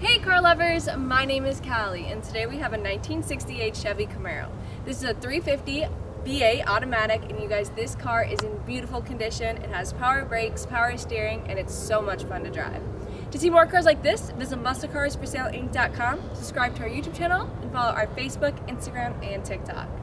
Hey car lovers, my name is Callie and today we have a 1968 Chevy Camaro. This is a 350 V8 automatic and you guys, this car is in beautiful condition. It has power brakes, power steering, and it's so much fun to drive. To see more cars like this, visit musclecarsforsaleinc.com, subscribe to our YouTube channel, and follow our Facebook, Instagram, and TikTok.